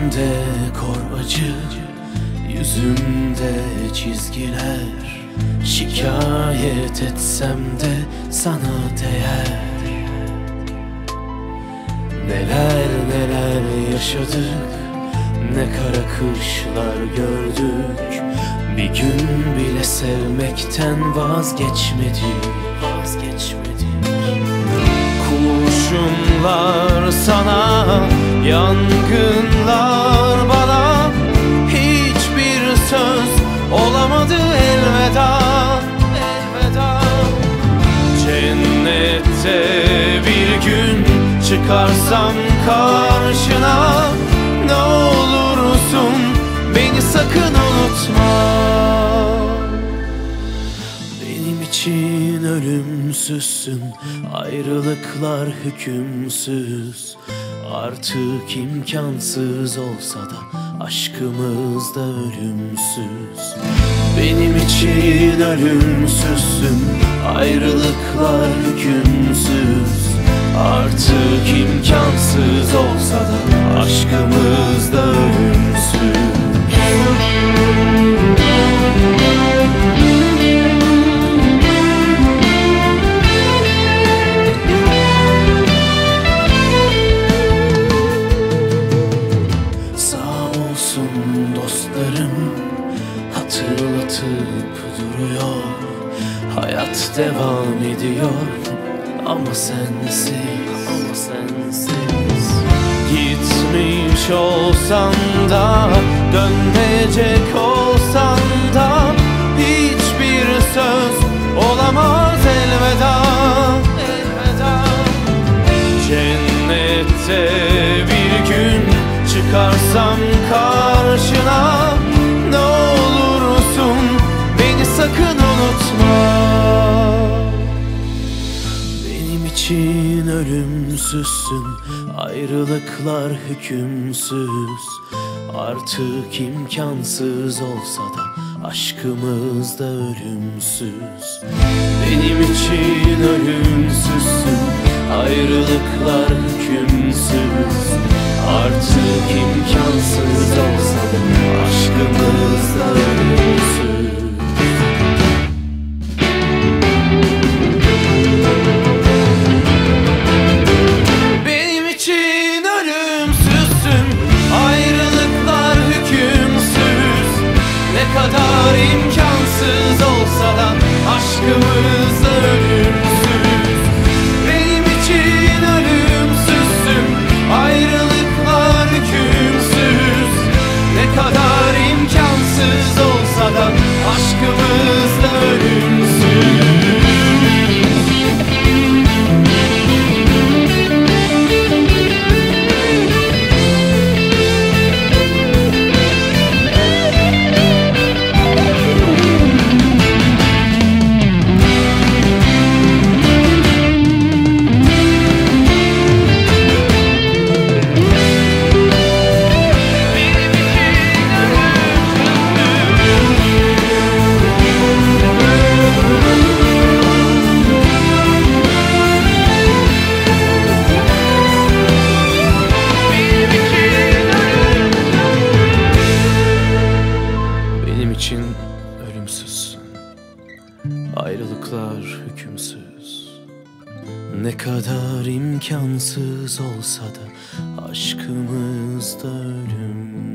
Gözümde kor acı, yüzümde çizgiler. Şikayet etsem de sana değer. Neler neler yaşadık, ne kara kışlar gördük. Bir gün bile sevmekten vazgeçmedik. Kurşunlar sana, yangınlar bana. Hiçbir söz olamadı elveda. Cennette bir gün çıkarsam karşına, ne olursun beni sakın unutma. Benim için ölümsüzsün, ayrılıklar hükümsüz. Artık imkansız olsa da aşkımız da ölümsüz. Benim için ölümsüzsün, ayrılıklar hükümsüz. Artık imkansız olsa da aşkımız da ölümsüz. Dostlarım hatırlatıp duruyor. Hayat devam ediyor ama sensiz. Gitmiş olsan da, dönecek olsan da, hiçbir söz olamaz elveda. Cennette bir gün çıkarsam karşına, ne olursun beni sakın unutma. Benim için ölümsüzsün, ayrılıklar hükümsüz. Artık imkansız olsa da aşkımız da ölümsüz. Benim için ölümsüzsün, ayrılıklar hükümsüz. Artık imkansız olsa da aşkımız da ölümsüz. Benim için ölümsüzsün, ayrılıklar hükümsüz. Ne kadar imkansız olsa da aşkımız da ölümsüz. Benim için ölümsüzsün, ayrılıklar hükümsüz. Ne kadar imkansız olsa da aşkımız da ölümsüz. Ölümsüzsün, ayrılıklar hükümsüz. Ne kadar imkansız olsa da aşkımız da ölümsüz.